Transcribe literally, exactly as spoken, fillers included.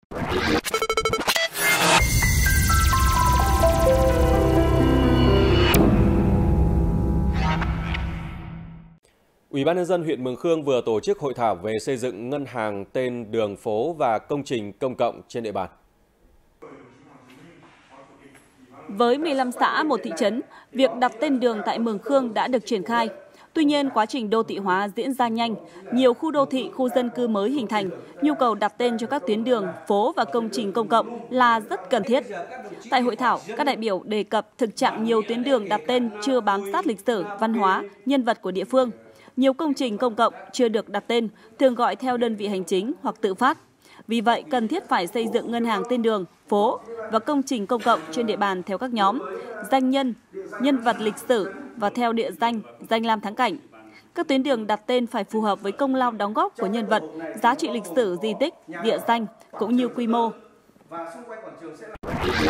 Ủy ban nhân dân huyện Mường Khương vừa tổ chức hội thảo về xây dựng ngân hàng tên đường phố và công trình công cộng trên địa bàn. Với mười lăm xã, một thị trấn, việc đặt tên đường tại Mường Khương đã được triển khai. Tuy nhiên, quá trình đô thị hóa diễn ra nhanh, nhiều khu đô thị, khu dân cư mới hình thành, nhu cầu đặt tên cho các tuyến đường, phố và công trình công cộng là rất cần thiết. Tại hội thảo, các đại biểu đề cập thực trạng nhiều tuyến đường đặt tên chưa bám sát lịch sử, văn hóa, nhân vật của địa phương. Nhiều công trình công cộng chưa được đặt tên, thường gọi theo đơn vị hành chính hoặc tự phát. Vì vậy, cần thiết phải xây dựng ngân hàng tên đường, phố và công trình công cộng trên địa bàn theo các nhóm, danh nhân, nhân vật lịch sử và theo địa danh, danh lam thắng cảnh. Các tuyến đường đặt tên phải phù hợp với công lao đóng góp của nhân vật, giá trị lịch sử, di tích, địa danh cũng như quy mô.